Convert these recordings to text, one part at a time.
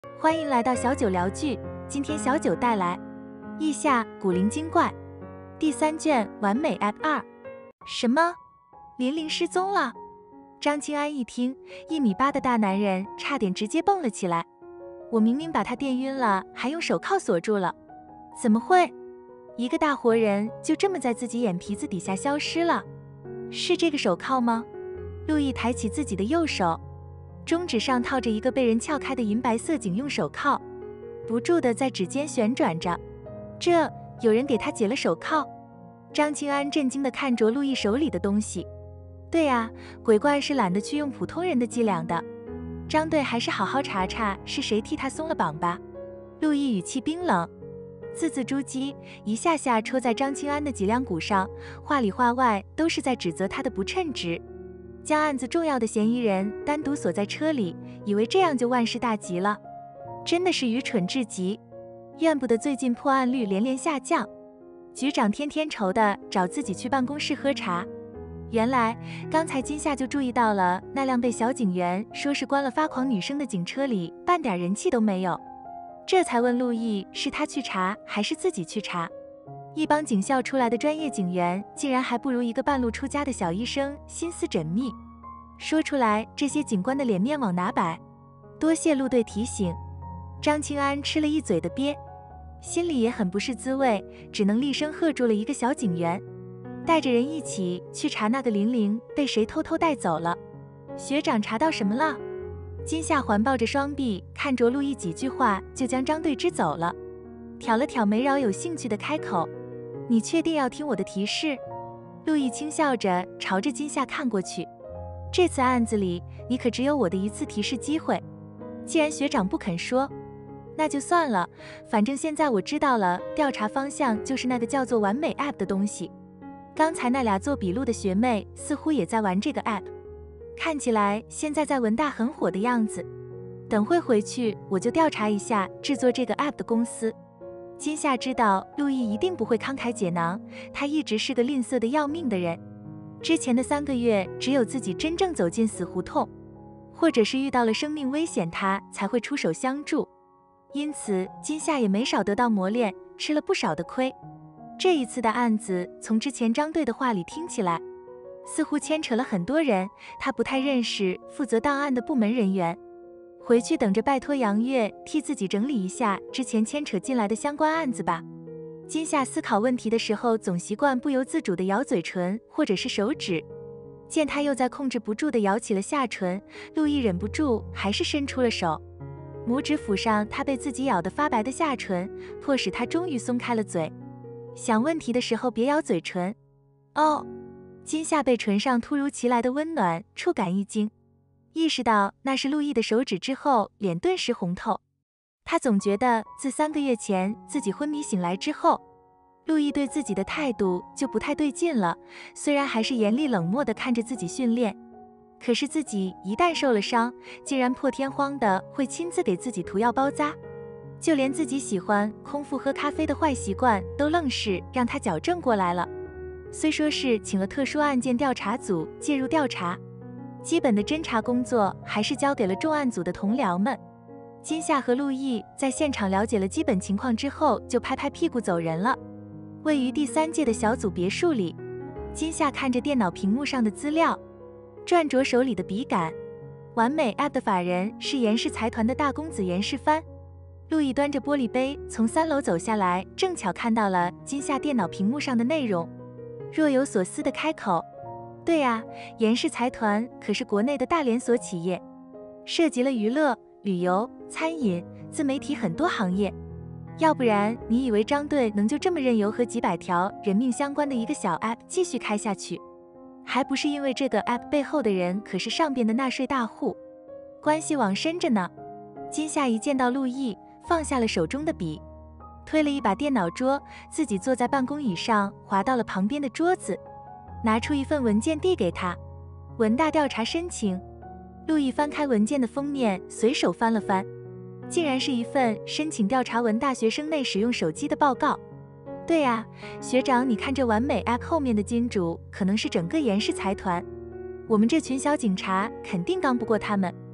欢迎来到小九聊剧，今天小九带来《异下古灵精怪》第3卷完美 App 2。什么？林玲失踪了？张清安一听，1.8米的大男人差点直接蹦了起来。我明明把他电晕了，还用手铐锁住了，怎么会？一个大活人就这么在自己眼皮子底下消失了？是这个手铐吗？陆毅抬起自己的右手。中指上套着一个被人撬开的银白色警用手铐，不住地在指尖旋转着。这，有人给他解了手铐？张清安震惊地看着陆毅手里的东西。对啊，鬼怪是懒得去用普通人的伎俩的。张队还是好好查查是谁替他松了绑吧。陆毅语气冰冷，字字珠玑，一下下戳在张清安的脊梁骨上，话里话外都是在指责他的不称职。将案子重要的嫌疑人单独锁在车里，以为这样就万事大吉了，真的是愚蠢至极。怨不得最近破案率连连下降，局长天天愁的找自己去办公室喝茶。原来刚才今夏就注意到了那辆被小警员说是关了发狂女生的警车里半点人气都没有，这才问陆毅是他去查还是自己去查。一帮警校出来的专业警员，竟然还不如一个半路出家的小医生心思缜密。说出来，这些警官的脸面往哪摆？多谢陆队提醒。张清安吃了一嘴的鳖，心里也很不是滋味，只能厉声喝住了一个小警员，带着人一起去查那个玲玲被谁偷偷带走了。学长查到什么了？金夏环抱着双臂，看着陆毅几句话就将张队支走了，挑了挑眉梢，有兴趣的开口。你确定要听我的提示？陆毅轻笑着朝着金夏看过去。这次案子里，你可只有我的一次提示机会。既然学长不肯说，那就算了，反正现在我知道了，调查方向就是那个叫做完美 App 的东西。刚才那俩做笔录的学妹似乎也在玩这个 App， 看起来现在在文大很火的样子。等会回去我就调查一下制作这个 App 的公司。金夏知道陆毅一定不会慷慨解囊，他一直是个吝啬的要命的人。之前的3个月，只有自己真正走进死胡同，或者是遇到了生命危险，他才会出手相助。因此，金夏也没少得到磨练，吃了不少的亏。这一次的案子，从之前张队的话里听起来，似乎牵扯了很多人，他不太认识负责档案的部门人员。回去等着拜托杨月替自己整理一下之前牵扯进来的相关案子吧。金夏思考问题的时候，总习惯不由自主地咬嘴唇或者是手指。见他又在控制不住地咬起了下唇，陆毅忍不住还是伸出了手，拇指抚上他被自己咬得发白的下唇，迫使他终于松开了嘴。想问题的时候别咬嘴唇。哦，金夏被唇上突如其来的温暖触感一惊。意识到那是陆毅的手指之后，脸顿时红透。他总觉得自3个月前自己昏迷醒来之后，陆毅对自己的态度就不太对劲了。虽然还是严厉冷漠地看着自己训练，可是自己一旦受了伤，竟然破天荒的会亲自给自己涂药包扎。就连自己喜欢空腹喝咖啡的坏习惯，都愣是让他矫正过来了。虽说是请了特殊案件调查组介入调查，基本的侦查工作还是交给了重案组的同僚们。金夏和陆毅在现场了解了基本情况之后，就拍拍屁股走人了。位于第3届的小组别墅里，金夏看着电脑屏幕上的资料，转着手里的笔杆。完美 App 的法人是严氏财团的大公子严世蕃。陆毅端着玻璃杯从3楼走下来，正巧看到了金夏电脑屏幕上的内容，若有所思地开口：对啊，严氏财团可是国内的大连锁企业，涉及了娱乐、旅游、餐饮、自媒体很多行业。要不然你以为张队能就这么任由和几百条人命相关的一个小 App 继续开下去？还不是因为这个 App 背后的人可是上边的纳税大户，关系往深着呢。金夏一见到陆毅，放下了手中的笔，推了一把电脑桌，自己坐在办公椅上，滑到了旁边的桌子，拿出一份文件递给他。文大调查申请。陆毅翻开文件的封面，随手翻了翻，竟然是一份申请调查文大学生内使用手机的报告。对啊，学长，你看这完美 App 后面的金主可能是整个严氏财团，我们这群小警察肯定刚不过他们。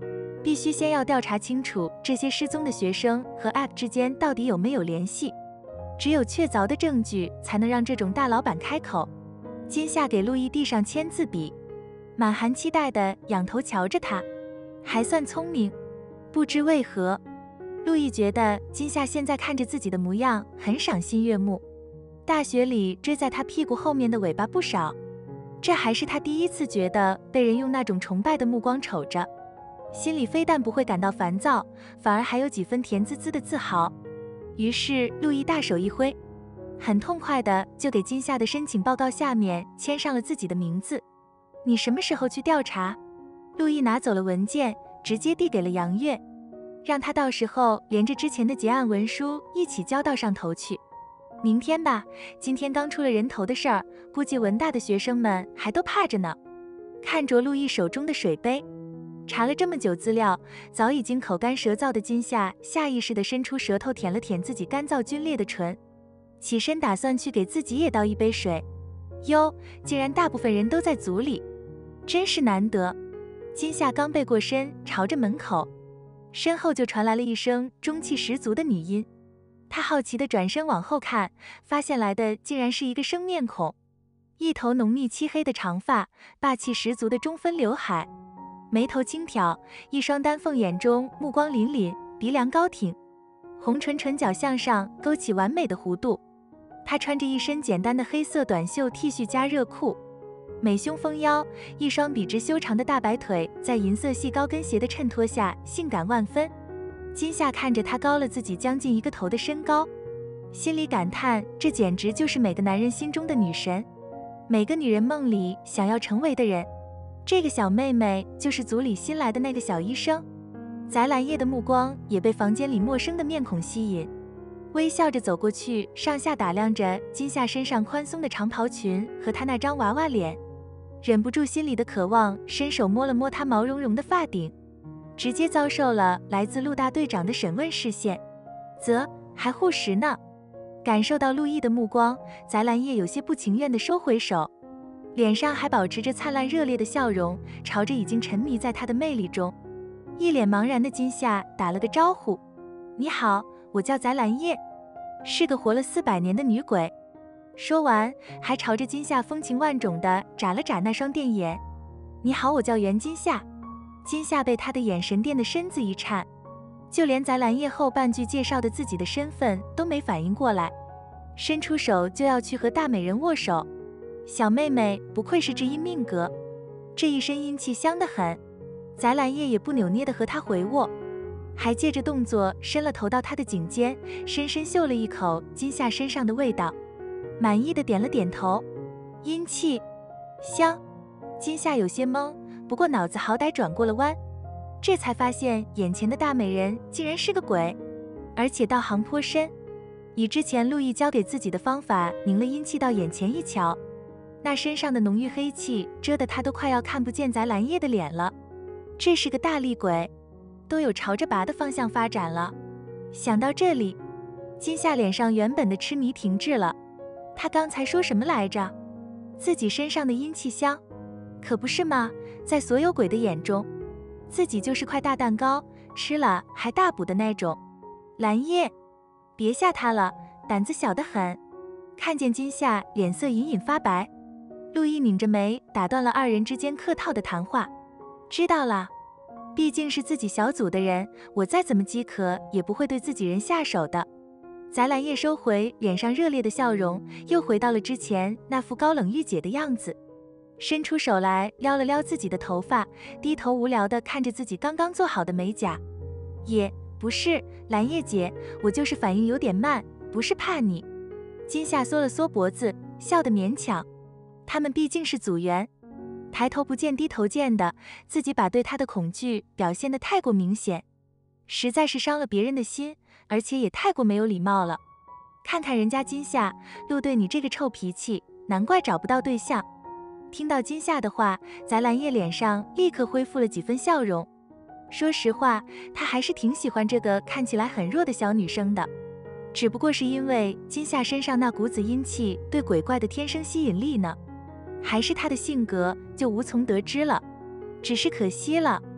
必须先要调查清楚这些失踪的学生和 App 之间到底有没有联系。只有确凿的证据，才能让这种大老板开口。金夏给路易递上签字笔，满含期待地仰头瞧着他，还算聪明。不知为何，路易觉得金夏现在看着自己的模样很赏心悦目。大学里追在他屁股后面的尾巴不少，这还是他第一次觉得被人用那种崇拜的目光瞅着，心里非但不会感到烦躁，反而还有几分甜滋滋的自豪。于是路易大手一挥，很痛快的就给金夏的申请报告下面签上了自己的名字。你什么时候去调查？路易拿走了文件，直接递给了杨月，让他到时候连着之前的结案文书一起交到上头去。明天吧，今天刚出了人头的事儿，估计文大的学生们还都怕着呢。看着路易手中的水杯，查了这么久资料，早已经口干舌燥的金夏下意识地伸出舌头舔了舔自己干燥皲裂的唇，起身打算去给自己也倒一杯水。哟，竟然大部分人都在组里，真是难得。金夏刚背过身，朝着门口，身后就传来了一声中气十足的女音。他好奇地转身往后看，发现来的竟然是一个生面孔，一头浓密漆黑的长发，霸气十足的中分刘海，眉头轻挑，一双丹凤眼中目光凛凛，鼻梁高挺，红唇唇角向上勾起完美的弧度。她穿着一身简单的黑色短袖 T 恤加热裤，美胸丰腰，一双笔直修长的大白腿在银色细高跟鞋的衬托下性感万分。金夏看着她高了自己将近一个头的身高，心里感叹，这简直就是每个男人心中的女神，每个女人梦里想要成为的人。这个小妹妹就是组里新来的那个小医生。翟兰叶的目光也被房间里陌生的面孔吸引，微笑着走过去，上下打量着金夏身上宽松的长袍裙和她那张娃娃脸，忍不住心里的渴望，伸手摸了摸她毛茸茸的发顶，直接遭受了来自陆大队长的审问视线，还护食呢。感受到陆毅的目光，翟兰叶有些不情愿地收回手，脸上还保持着灿烂热烈的笑容，朝着已经沉迷在他的魅力中一脸茫然的金夏打了个招呼：你好，我叫翟兰叶，是个活了400年的女鬼。说完还朝着金夏风情万种地眨了眨那双电眼。你好，我叫袁金夏。金夏被他的眼神电得身子一颤，就连翟兰叶后半句介绍的自己的身份都没反应过来，伸出手就要去和大美人握手。小妹妹不愧是知音命格，这一身阴气香得很。翟兰叶也不扭捏地和他回握，还借着动作伸了头到他的颈间，深深嗅了一口金夏身上的味道，满意的点了点头。阴气香。金夏有些懵，不过脑子好歹转过了弯，这才发现眼前的大美人竟然是个鬼，而且道行颇深。以之前陆毅教给自己的方法凝了阴气到眼前一瞧，那身上的浓郁黑气遮得他都快要看不见翟兰叶的脸了。这是个大厉鬼，都有朝着拔的方向发展了。想到这里，金夏脸上原本的痴迷停滞了。他刚才说什么来着？自己身上的阴气香，可不是吗？在所有鬼的眼中，自己就是块大蛋糕，吃了还大补的那种。兰叶，别吓他了，胆子小得很。看见金夏脸色隐隐发白，陆毅拧着眉打断了二人之间客套的谈话。知道了，毕竟是自己小组的人，我再怎么饥渴也不会对自己人下手的。翟兰叶收回脸上热烈的笑容，又回到了之前那副高冷御姐的样子，伸出手来撩了撩自己的头发，低头无聊地看着自己刚刚做好的美甲。也不是，兰叶姐，我就是反应有点慢，不是怕你。金夏缩了缩脖子，笑得勉强。他们毕竟是组员，抬头不见低头见的，自己把对他的恐惧表现得太过明显，实在是伤了别人的心，而且也太过没有礼貌了。看看人家金夏，陆队你这个臭脾气，难怪找不到对象。听到金夏的话，翟兰叶脸上立刻恢复了几分笑容。说实话，她还是挺喜欢这个看起来很弱的小女生的，只不过是因为金夏身上那股子阴气对鬼怪的天生吸引力呢，还是她的性格就无从得知了。只是可惜了，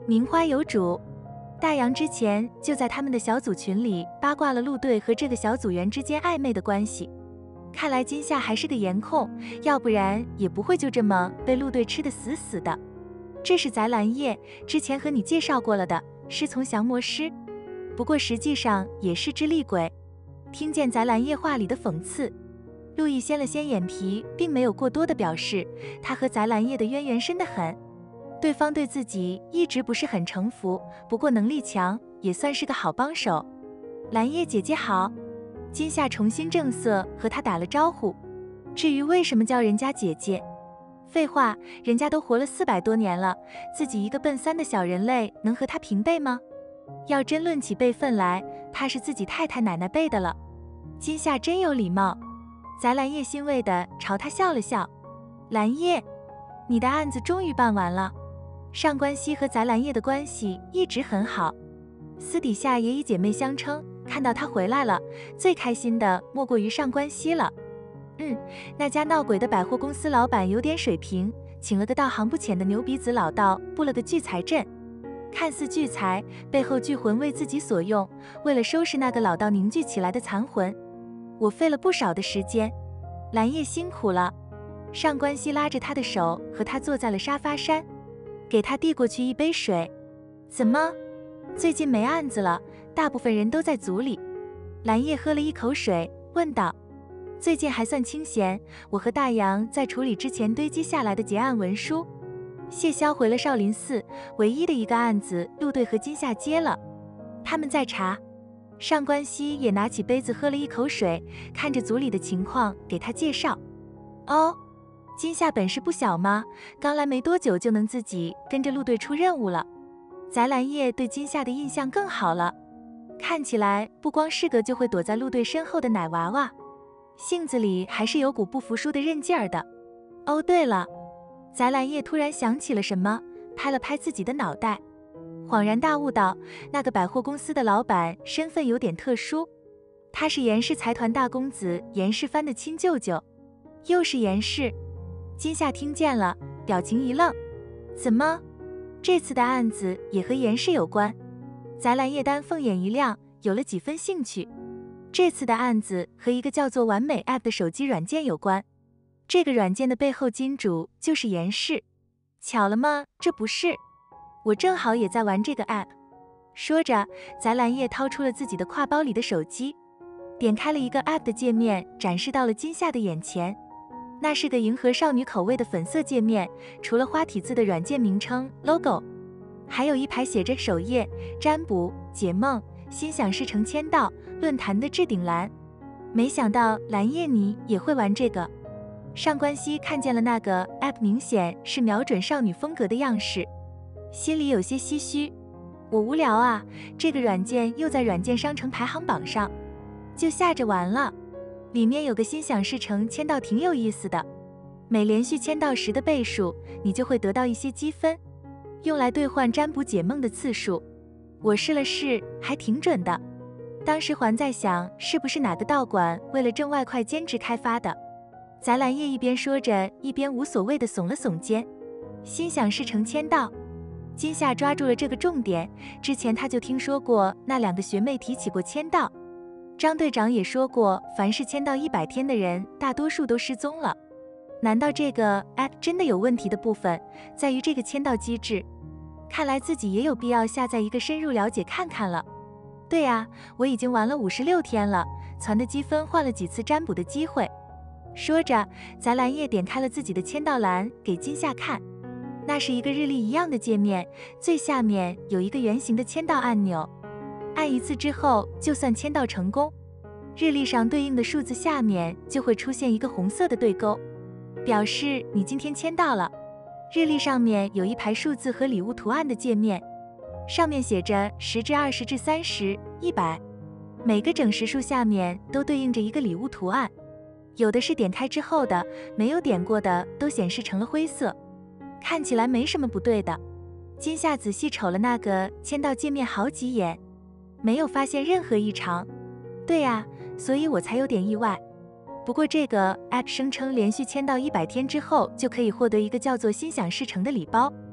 名花有主，大洋之前就在他们的小组群里八卦了陆队和这个小组员之间暧昧的关系。看来今夏还是个颜控，要不然也不会就这么被陆队吃得死死的。这是翟蓝叶，之前和你介绍过了的师从降魔师，不过实际上也是只厉鬼。听见翟蓝叶话里的讽刺，陆毅掀了掀眼皮，并没有过多的表示，他和翟蓝叶的渊源深得很。对方对自己一直不是很臣服，不过能力强，也算是个好帮手。蓝叶姐姐好。今夏重新正色和他打了招呼。至于为什么叫人家姐姐，废话，人家都活了400多年了，自己一个奔3的小人类能和他平辈吗？要真论起辈分来，他是自己太太奶奶辈的了。今夏真有礼貌。翟蓝叶欣慰地朝他笑了笑。蓝叶，你的案子终于办完了。上官熙和翟蓝叶的关系一直很好，私底下也以姐妹相称。看到他回来了，最开心的莫过于上官熙了。那家闹鬼的百货公司老板有点水平，请了个道行不浅的牛鼻子老道，布了个聚财阵。看似聚财，背后聚魂为自己所用，为了收拾那个老道凝聚起来的残魂，我费了不少的时间。蓝叶辛苦了。上官熙拉着他的手，和他坐在了沙发山，给他递过去一杯水。怎么，最近没案子了？大部分人都在组里。蓝叶喝了一口水，问道。最近还算清闲，我和大洋在处理之前堆积下来的结案文书。谢销回了少林寺，唯一的一个案子陆队和今夏接了，他们在查。上官熙也拿起杯子喝了一口水，看着组里的情况给他介绍。哦，今夏本事不小吗？刚来没多久就能自己跟着陆队出任务了。翟蓝叶对今夏的印象更好了，看起来不光是个就会躲在陆队身后的奶娃娃，性子里还是有股不服输的韧劲儿的。哦，对了，翟蓝叶突然想起了什么，拍了拍自己的脑袋，恍然大悟道：那个百货公司的老板身份有点特殊，他是严氏财团大公子严世蕃的亲舅舅。又是严氏。今夏听见了，表情一愣。怎么，这次的案子也和严氏有关？翟蓝叶丹凤眼一亮，有了几分兴趣。这次的案子和一个叫做完美 App 的手机软件有关，这个软件的背后金主就是严氏。巧了吗？这不是，我正好也在玩这个 App。说着，翟蓝叶掏出了自己的挎包里的手机，点开了一个 App 的界面，展示到了今夏的眼前。那是个迎合少女口味的粉色界面，除了花体字的软件名称 logo， 还有一排写着首页、占卜、解梦、心想事成签到、论坛的置顶栏。没想到蓝叶你也会玩这个。上官熙看见了那个 app， 明显是瞄准少女风格的样式，心里有些唏嘘。我无聊啊，这个软件又在软件商城排行榜上，就下着玩了。里面有个心想事成签到挺有意思的，每连续签到10的倍数，你就会得到一些积分，用来兑换占卜解梦的次数。我试了试，还挺准的。当时还在想，是不是哪个道馆为了挣外快兼职开发的。翟蓝叶一边说着，一边无所谓的耸了耸肩。心想事成签到，今夏抓住了这个重点。之前他就听说过那2个学妹提起过签到，张队长也说过，凡是签到100天的人，大多数都失踪了。难道这个 app 真的有问题的部分在于这个签到机制？看来自己也有必要下载一个深入了解看看了。对啊，我已经玩了56天了，攒的积分换了几次占卜的机会。说着，翟蓝叶点开了自己的签到栏给今夏看，那是一个日历一样的界面，最下面有一个圆形的签到按钮，按一次之后就算签到成功，日历上对应的数字下面就会出现一个红色的对勾，表示你今天签到了。日历上面有一排数字和礼物图案的界面，上面写着10至20至30、100，每个整实数下面都对应着一个礼物图案，有的是点开之后的，没有点过的都显示成了灰色，看起来没什么不对的。今夏仔细瞅了那个签到界面好几眼，没有发现任何异常。对啊，所以我才有点意外。不过这个 app 声称连续签到100天之后就可以获得一个叫做心想事成的礼包，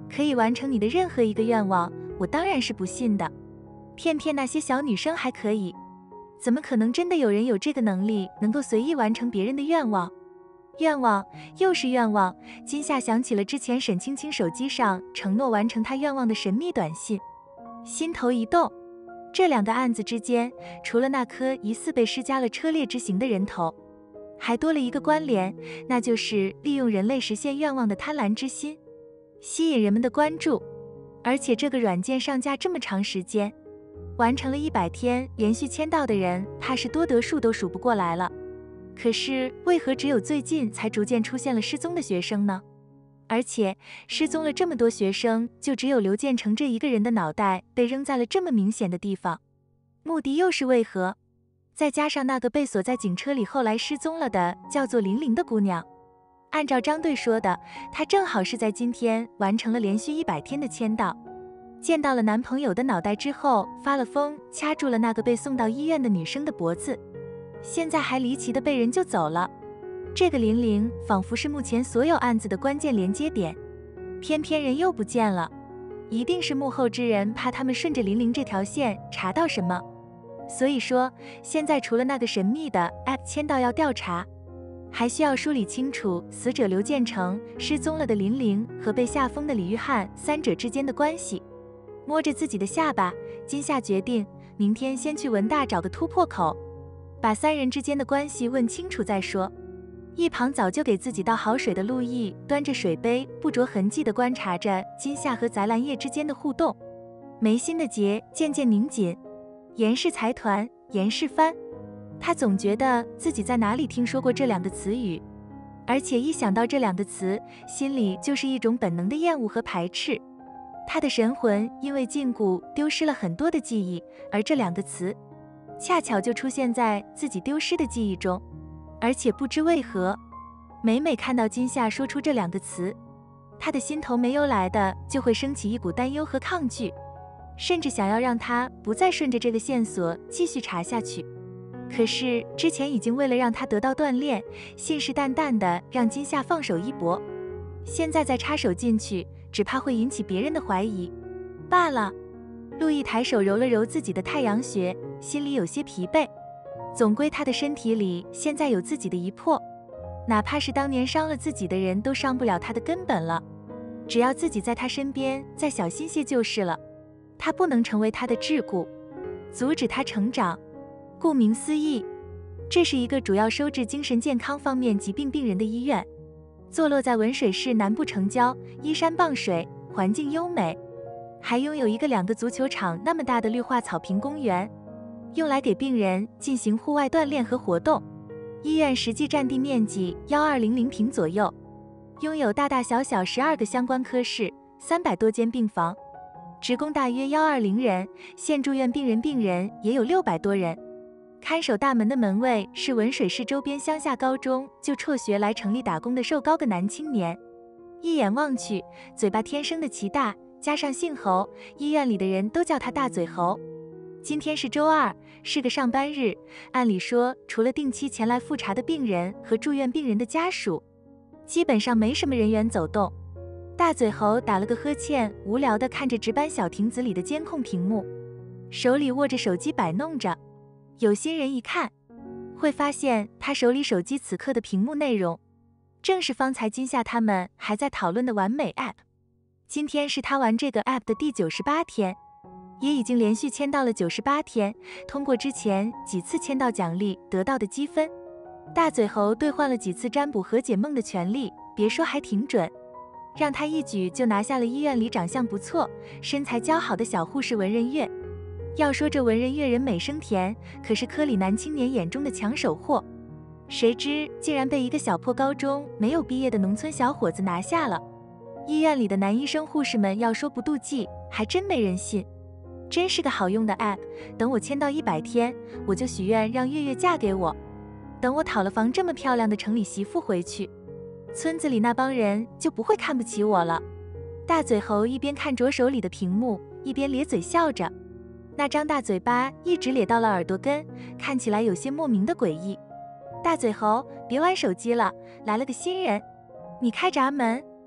可以完成你的任何一个愿望，我当然是不信的。骗骗那些小女生还可以，怎么可能真的有人有这个能力，能够随意完成别人的愿望？愿望，又是愿望。金夏想起了之前沈青青手机上承诺完成她愿望的神秘短信，心头一动。这2个案子之间，除了那颗疑似被施加了车裂之刑的人头，还多了一个关联，那就是利用人类实现愿望的贪婪之心，吸引人们的关注。而且这个软件上架这么长时间，完成了100天连续签到的人，怕是多得数都数不过来了。可是为何只有最近才逐渐出现了失踪的学生呢？而且失踪了这么多学生，就只有刘建成这一个人的脑袋被扔在了这么明显的地方，目的又是为何？再加上那个被锁在警车里后来失踪了的叫做玲玲的姑娘，按照张队说的，她正好是在今天完成了连续100天的签到，见到了男朋友的脑袋之后，发了疯，掐住了那个被送到医院的女生的脖子，现在还离奇的被人救走了。这个玲玲仿佛是目前所有案子的关键连接点，偏偏人又不见了，一定是幕后之人怕他们顺着玲玲这条线查到什么。所以说，现在除了那个神秘的 App 签到要调查，还需要梳理清楚死者刘建成、失踪了的玲玲和被吓疯的李玉翰3者之间的关系。摸着自己的下巴，金夏决定明天先去文大找个突破口，把3人之间的关系问清楚再说。一旁早就给自己倒好水的陆毅端着水杯，不着痕迹地观察着金夏和翟兰叶之间的互动，眉心的结渐渐拧紧。严氏财团，严世蕃，他总觉得自己在哪里听说过这2个词语，而且一想到这2个词，心里就是一种本能的厌恶和排斥。他的神魂因为禁锢丢失了很多的记忆，而这2个词恰巧就出现在自己丢失的记忆中。而且不知为何，每每看到金夏说出这2个词，他的心头没由来的就会升起一股担忧和抗拒，甚至想要让他不再顺着这个线索继续查下去。可是之前已经为了让他得到锻炼，信誓旦旦的让金夏放手一搏，现在再插手进去，只怕会引起别人的怀疑罢了。陆毅抬手揉了揉自己的太阳穴，心里有些疲惫。总归他的身体里现在有自己的一魄，哪怕是当年伤了自己的人都伤不了他的根本了。只要自己在他身边再小心些就是了。他不能成为他的桎梏，阻止他成长。顾名思义，这是一个主要收治精神健康方面疾病病人的医院，坐落在文水市南部城郊，依山傍水，环境优美，还拥有一个2个足球场那么大的绿化草坪公园，用来给病人进行户外锻炼和活动。医院实际占地面积1200平左右，拥有大大小小12个相关科室，300多间病房，职工大约120人，现住院病人也有600多人。看守大门的门卫是文水市周边乡下高中就辍学来城里打工的瘦高个男青年，一眼望去，嘴巴天生的奇大，加上姓侯，医院里的人都叫他大嘴猴。今天是周2，是个上班日，按理说除了定期前来复查的病人和住院病人的家属，基本上没什么人员走动。大嘴猴打了个呵欠，无聊地看着值班小亭子里的监控屏幕，手里握着手机摆弄着。有心人一看，会发现他手里手机此刻的屏幕内容，正是方才金夏他们还在讨论的完美 App。今天是他玩这个 App 的第98天，也已经连续签到了98天，通过之前几次签到奖励得到的积分，大嘴猴兑换了几次占卜和解梦的权利，别说还挺准，让他一举就拿下了医院里长相不错、身材姣好的小护士文人月。要说这文人月人美声甜，可是科里男青年眼中的抢手货，谁知竟然被一个小破高中没有毕业的农村小伙子拿下了。医院里的男医生护士们要说不妒忌，还真没人信。真是个好用的 app， 等我签到100天，我就许愿让月月嫁给我。等我讨了房这么漂亮的城里媳妇回去，村子里那帮人就不会看不起我了。大嘴猴一边看着手里的屏幕，一边咧嘴笑着，那张大嘴巴一直咧到了耳朵根，看起来有些莫名的诡异。大嘴猴，别玩手机了，来了个新人，你开闸门。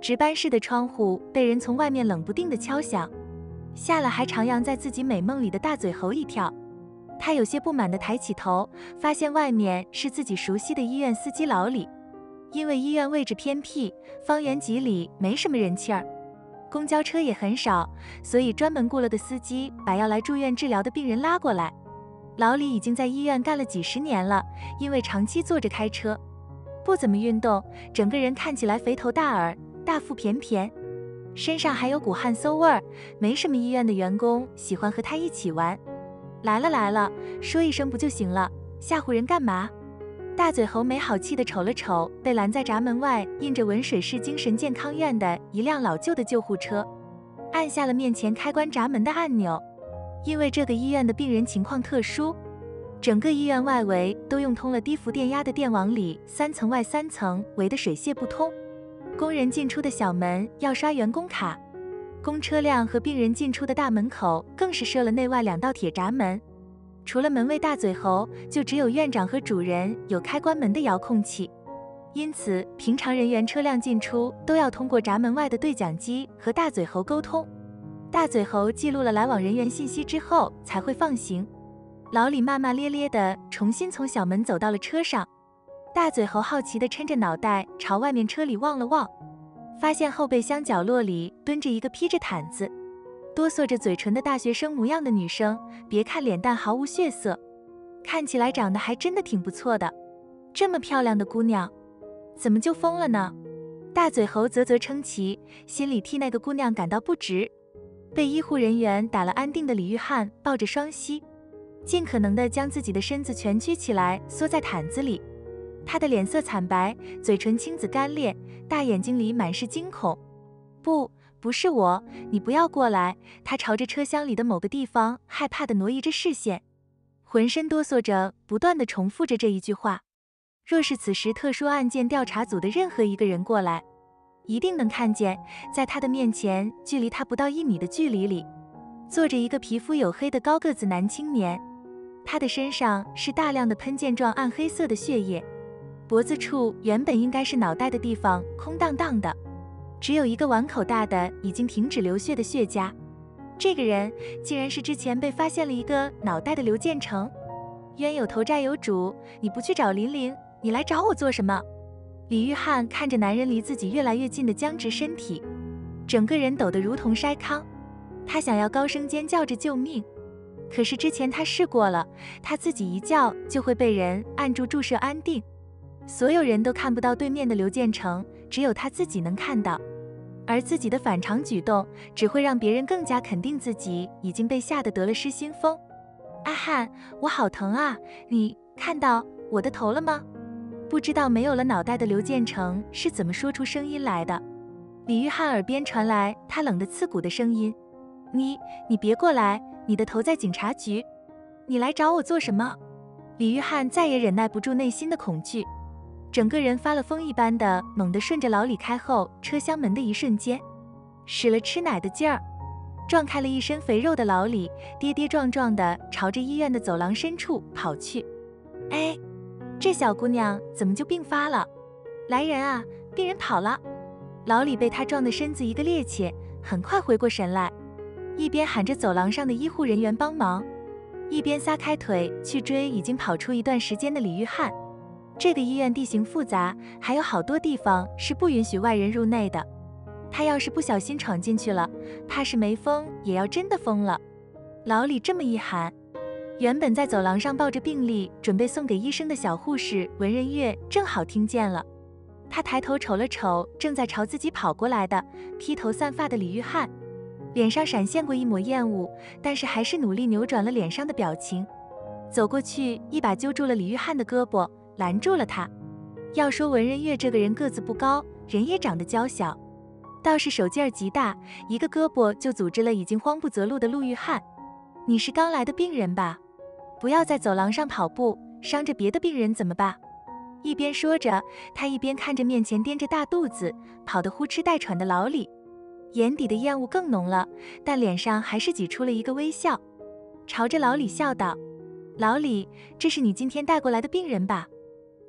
值班室的窗户被人从外面冷不丁的敲响，吓了还徜徉在自己美梦里的大嘴猴一跳。他有些不满地抬起头，发现外面是自己熟悉的医院司机老李。因为医院位置偏僻，方圆几里没什么人气儿，公交车也很少，所以专门雇了个司机把要来住院治疗的病人拉过来。老李已经在医院干了几十年了，因为长期坐着开车，不怎么运动，整个人看起来肥头大耳，大腹便便，身上还有股汗馊味儿，没什么医院的员工喜欢和他一起玩。来了来了，说一声不就行了，吓唬人干嘛？大嘴猴没好气地瞅了瞅被拦在闸门外印着文水市精神健康院的一辆老旧的救护车，按下了面前开关闸门的按钮。因为这个医院的病人情况特殊，整个医院外围都用通了低伏电压的电网里3层外3层围的水泄不通，工人进出的小门要刷员工卡，公车辆和病人进出的大门口更是设了内外2道铁闸门。除了门卫大嘴猴，就只有院长和主人有开关门的遥控器，因此平常人员车辆进出都要通过闸门外的对讲机和大嘴猴沟通。大嘴猴记录了来往人员信息之后才会放行。老李骂骂咧咧地重新从小门走到了车上，大嘴猴好奇地抻着脑袋朝外面车里望了望，发现后备箱角落里蹲着一个披着毯子哆嗦着嘴唇的大学生模样的女生，别看脸蛋毫无血色，看起来长得还真的挺不错的。这么漂亮的姑娘，怎么就疯了呢？大嘴猴啧啧称奇，心里替那个姑娘感到不值。被医护人员打了安定的李玉汉抱着双膝，尽可能地将自己的身子蜷曲起来，缩在毯子里。他的脸色惨白，嘴唇青紫干裂，大眼睛里满是惊恐。不是我，你不要过来。他朝着车厢里的某个地方害怕地挪移着视线，浑身哆嗦着，不断地重复着这一句话。若是此时特殊案件调查组的任何一个人过来，一定能看见，在他的面前，距离他不到1米的距离里，坐着一个皮肤黝黑的高个子男青年。他的身上是大量的喷溅状暗黑色的血液，脖子处原本应该是脑袋的地方空荡荡的，只有一个碗口大的已经停止流血的血痂。这个人竟然是之前被发现了一个脑袋的刘建成。冤有头债有主，你不去找林玲，你来找我做什么？李玉汉看着男人离自己越来越近的僵直身体，整个人抖得如同筛糠。他想要高声尖叫着救命，可是之前他试过了，他自己一叫就会被人按住注射安定。所有人都看不到对面的刘建成，只有他自己能看到。而自己的反常举动只会让别人更加肯定自己已经被吓得得了失心疯。阿汉，我好疼啊！你看到我的头了吗？不知道没有了脑袋的刘建成是怎么说出声音来的。李玉汉耳边传来他冷得刺骨的声音：你别过来，你的头在警察局，你来找我做什么？李玉汉再也忍耐不住内心的恐惧，整个人发了疯一般的猛地顺着老李开后车厢门的一瞬间，使了吃奶的劲儿，撞开了一身肥肉的老李，跌跌撞撞地朝着医院的走廊深处跑去。哎，这小姑娘怎么就病发了？来人啊，病人跑了！老李被他撞得身子一个趔趄，很快回过神来，一边喊着走廊上的医护人员帮忙，一边撒开腿去追已经跑出一段时间的李玉汉。这个医院地形复杂，还有好多地方是不允许外人入内的，他要是不小心闯进去了，怕是没疯也要真的疯了。老李这么一喊，原本在走廊上抱着病历准备送给医生的小护士文人月正好听见了，他抬头瞅了瞅正在朝自己跑过来的披头散发的李玉汉，脸上闪现过一抹厌恶，但是还是努力扭转了脸上的表情，走过去一把揪住了李玉汉的胳膊，拦住了他。要说文人月这个人个子不高，人也长得娇小，倒是手劲儿极大，一个胳膊就组织了已经慌不择路的陆玉汉。你是刚来的病人吧？不要在走廊上跑步，伤着别的病人怎么办？一边说着，他一边看着面前掂着大肚子跑得呼哧带喘的老李，眼底的厌恶更浓了，但脸上还是挤出了一个微笑，朝着老李笑道：老李，这是你今天带过来的病人吧？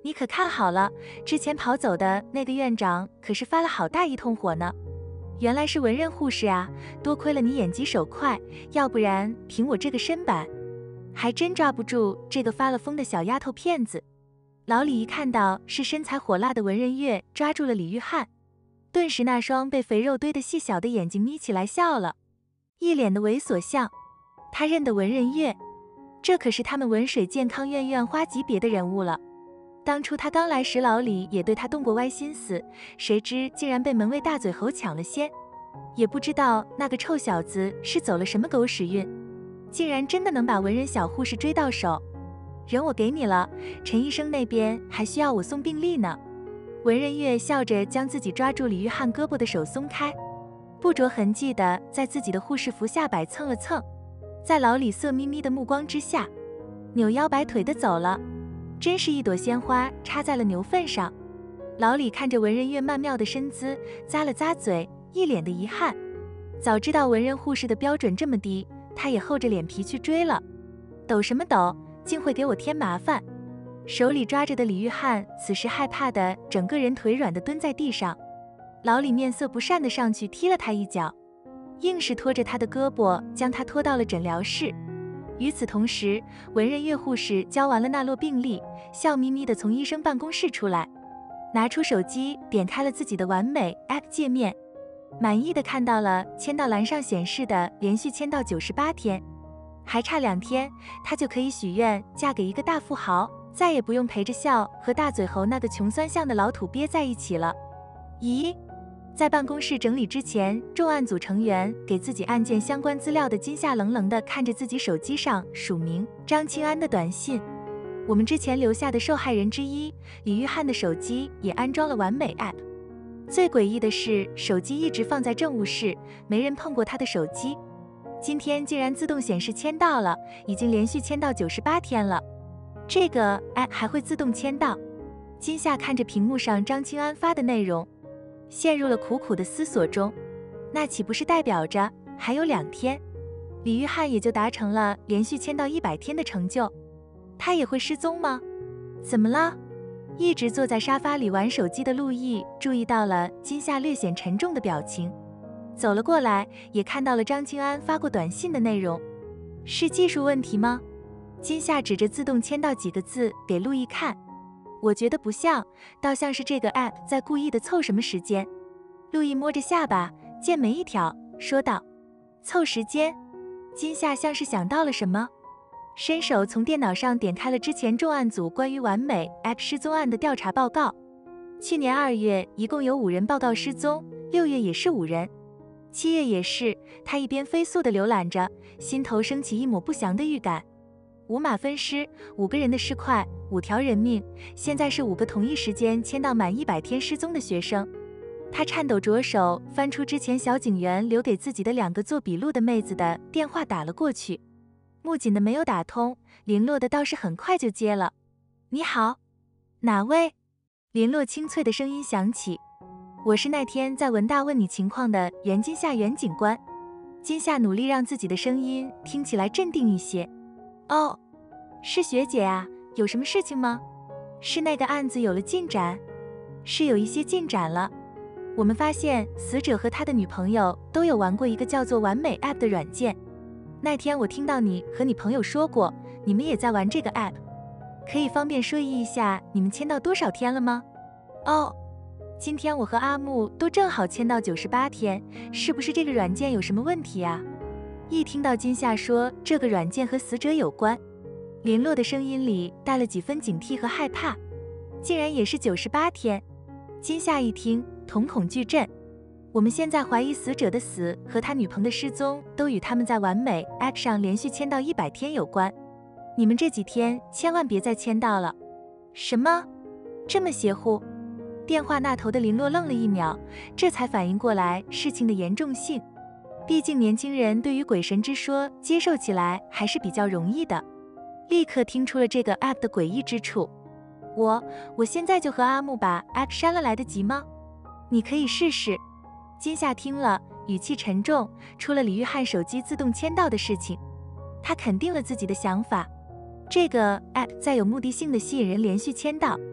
你可看好了，之前跑走的那个院长可是发了好大一通火呢。原来是文人护士啊，多亏了你眼疾手快，要不然凭我这个身板，还真抓不住这个发了疯的小丫头片子。老李一看到是身材火辣的文人月抓住了李玉翰，顿时那双被肥肉堆得细小的眼睛眯起来笑了，一脸的猥琐相。他认得文人月，这可是他们文水健康院院花级别的人物了。当初他刚来时，老李也对他动过歪心思，谁知竟然被门卫大嘴猴抢了先。也不知道那个臭小子是走了什么狗屎运，竟然真的能把文人小护士追到手。人我给你了，陈医生那边还需要我送病历呢。文人月笑着将自己抓住李玉翰胳膊的手松开，不着痕迹的在自己的护士服下摆蹭了蹭，在老李色眯眯的目光之下，扭腰摆腿的走了，真是一朵鲜花插在了牛粪上。老李看着文人月曼妙的身姿，咂了咂嘴，一脸的遗憾。早知道文人护士的标准这么低，他也厚着脸皮去追了。抖什么抖，竟会给我添麻烦。手里抓着的李玉翰此时害怕的整个人腿软的蹲在地上。老李面色不善的上去踢了他一脚，硬是拖着他的胳膊将他拖到了诊疗室。与此同时，文人月护士交完了那摞病历，笑眯眯的从医生办公室出来，拿出手机点开了自己的完美 App 界面，满意的看到了签到栏上显示的连续签到98天，还差2天，他就可以许愿嫁给一个大富豪，再也不用陪着笑和大嘴猴那个穷酸相的老土鳖在一起了。咦，在办公室整理之前，重案组成员给自己案件相关资料的金夏冷冷地看着自己手机上署名张清安的短信。我们之前留下的受害人之一李玉翰的手机也安装了完美 App。最诡异的是，手机一直放在政务室，没人碰过他的手机。今天竟然自动显示签到了，已经连续签到98天了。这个 App 还会自动签到？金夏看着屏幕上张清安发的内容，陷入了苦苦的思索中。那岂不是代表着还有2天，李玉翰也就达成了连续签到100天的成就？他也会失踪吗？怎么了？一直坐在沙发里玩手机的陆毅注意到了金夏略显沉重的表情，走了过来，也看到了张清安发过短信的内容。是技术问题吗？金夏指着自动签到几个字给陆毅看。我觉得不像，倒像是这个 App 在故意的凑什么时间。陆毅摸着下巴，剑眉一挑，说道：凑时间？金夏像是想到了什么，伸手从电脑上点开了之前重案组关于完美 App 失踪案的调查报告。去年2月一共有5人报告失踪，6月也是5人，7月也是。他一边飞速地浏览着，心头升起一抹不祥的预感。5马分尸，5个人的尸块，5条人命，现在是5个同一时间签到满100天失踪的学生。他颤抖着手翻出之前小警员留给自己的2个做笔录的妹子的电话打了过去，木紧的没有打通，林洛的倒是很快就接了。你好，哪位？林洛清脆的声音响起。我是那天在文大问你情况的袁金夏袁警官。金夏努力让自己的声音听起来镇定一些。哦，是学姐啊，有什么事情吗？是那个案子有了进展？是有一些进展了。我们发现死者和他的女朋友都有玩过一个叫做完美 App 的软件。那天我听到你和你朋友说过，你们也在玩这个 App， 可以方便说一下你们签到多少天了吗？哦，今天我和阿木都正好签到98天，是不是这个软件有什么问题啊？一听到金夏说这个软件和死者有关，林洛的声音里带了几分警惕和害怕。竟然也是98天。金夏一听，瞳孔巨震。我们现在怀疑死者的死和他女朋友的失踪都与他们在完美 App 上连续签到100天有关。你们这几天千万别再签到了。什么？这么邪乎？电话那头的林洛愣了1秒，这才反应过来事情的严重性。毕竟年轻人对于鬼神之说接受起来还是比较容易的，立刻听出了这个 App 的诡异之处。我现在就和阿木把 App 删了，来得及吗？你可以试试。金夏听了，语气沉重，出了李玉翰手机自动签到的事情。他肯定了自己的想法，这个 App 再有目的性的吸引人连续签到，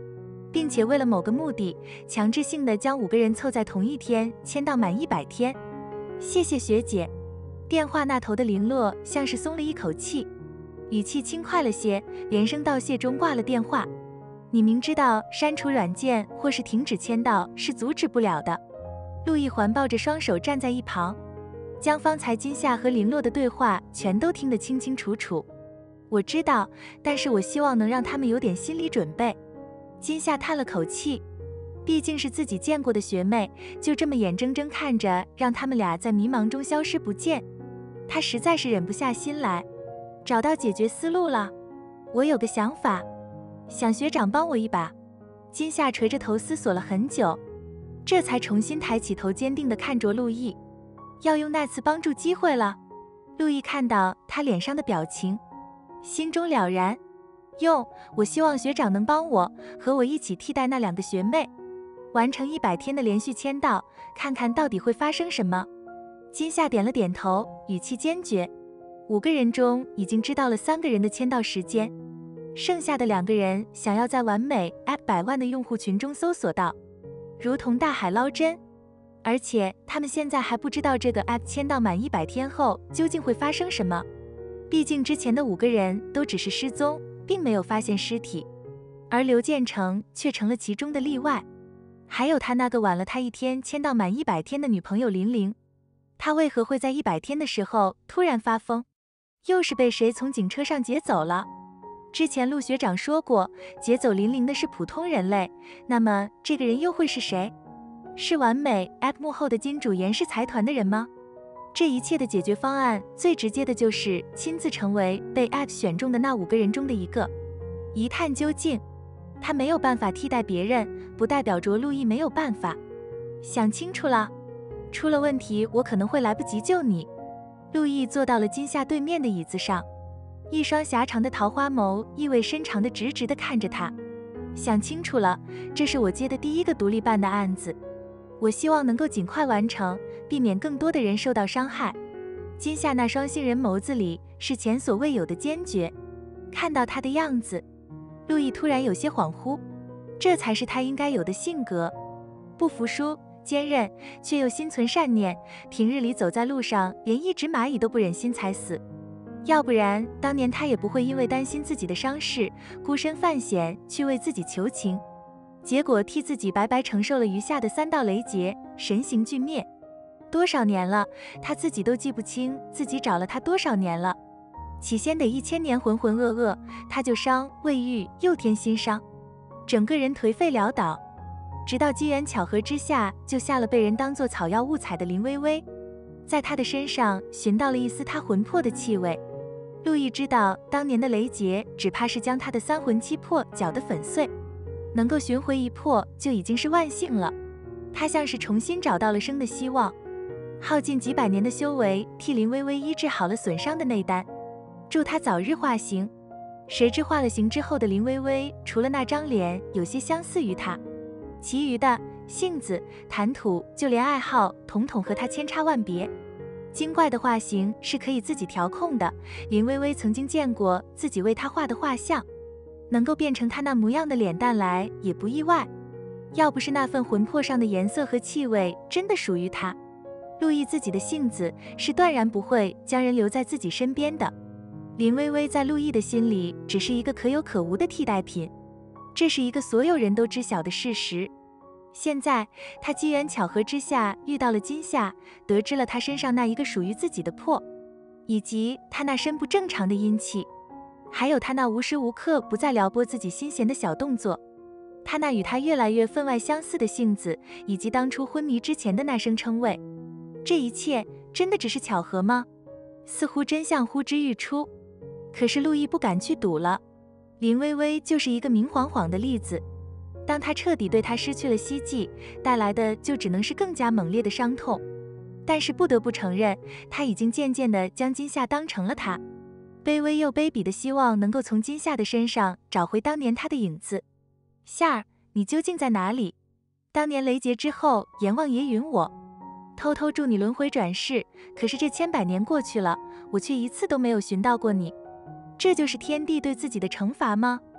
并且为了某个目的，强制性的将5个人凑在同一天签到满100天。谢谢学姐。电话那头的林洛像是松了一口气，语气轻快了些，连声道谢中挂了电话。你明知道删除软件或是停止签到是阻止不了的。陆亦环抱着双手站在一旁，将方才金夏和林洛的对话全都听得清清楚楚。我知道，但是我希望能让他们有点心理准备。金夏叹了口气，毕竟是自己见过的学妹，就这么眼睁睁看着让他们俩在迷茫中消失不见，她实在是忍不下心来。找到解决思路了，我有个想法，想学长帮我一把。金夏垂着头思索了很久，这才重新抬起头，坚定地看着陆毅。要用那次帮助机会了。陆毅看到他脸上的表情，心中了然。我希望学长能帮我，和我一起替代那2个学妹，完成100天的连续签到，看看到底会发生什么。金夏点了点头，语气坚决。5个人中已经知道了3个人的签到时间，剩下的2个人想要在完美 App 100万的用户群中搜索到，如同大海捞针。而且他们现在还不知道这个 App 签到满100天后究竟会发生什么，毕竟之前的5个人都只是失踪，并没有发现尸体，而刘建成却成了其中的例外。还有他那个晚了他1天签到满100天的女朋友林玲，他为何会在100天的时候突然发疯？又是被谁从警车上劫走了？之前陆学长说过，劫走林玲的是普通人类，那么这个人又会是谁？是完美 App 幕后的金主严氏财团的人吗？这一切的解决方案最直接的就是亲自成为被 App 选中的那5个人中的一个，一探究竟。他没有办法替代别人，不代表着陆毅没有办法。想清楚了，出了问题我可能会来不及救你。陆毅坐到了金夏对面的椅子上，一双狭长的桃花眸意味深长地直直地看着他。想清楚了，这是我接的第1个独立办的案子，我希望能够尽快完成，避免更多的人受到伤害。金夏那双杏仁眸子里是前所未有的坚决。看到他的样子，陆毅突然有些恍惚，这才是他应该有的性格，不服输，坚韧，却又心存善念，平日里走在路上连一只蚂蚁都不忍心踩死。要不然当年他也不会因为担心自己的伤势，孤身犯险去为自己求情，结果替自己白白承受了余下的3道雷劫，神形俱灭。多少年了，他自己都记不清自己找了他多少年了。起先得1000年浑浑噩噩，他就伤未愈，又添新伤，整个人颓废潦倒。直到机缘巧合之下，救下了被人当作草药误踩的林薇薇，在他的身上寻到了一丝他魂魄的气味。陆毅知道，当年的雷劫只怕是将他的3魂7魄搅得粉碎，能够寻回1魄就已经是万幸了。他像是重新找到了生的希望，耗尽几百年的修为，替林薇薇医治好了损伤的内丹，祝他早日化形。谁知化了形之后的林薇薇，除了那张脸有些相似于他，其余的性子、谈吐，就连爱好，统统和他千差万别。精怪的画形是可以自己调控的，林薇薇曾经见过自己为他画的画像，能够变成他那模样的脸蛋来也不意外。要不是那份魂魄上的颜色和气味真的属于他，陆毅自己的性子是断然不会将人留在自己身边的。林薇薇在陆毅的心里只是一个可有可无的替代品，这是一个所有人都知晓的事实。现在他机缘巧合之下遇到了金夏，得知了他身上那一个属于自己的魄，以及他那身不正常的阴气，还有他那无时无刻不在撩拨自己心弦的小动作，他那与他越来越分外相似的性子，以及当初昏迷之前的那声称谓，这一切真的只是巧合吗？似乎真相呼之欲出，可是陆毅不敢去赌了。林薇薇就是一个明晃晃的例子，当他彻底对他失去了希冀，带来的就只能是更加猛烈的伤痛。但是不得不承认，他已经渐渐地将金夏当成了他，卑微又卑鄙的希望能够从金夏的身上找回当年他的影子。夏儿，你究竟在哪里？当年雷劫之后，阎王爷允我偷偷助你轮回转世，可是这千百年过去了，我却一次都没有寻到过你，这就是天帝对自己的惩罚吗？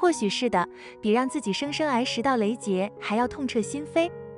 或许是的，比让自己生生挨10道雷劫还要痛彻心扉。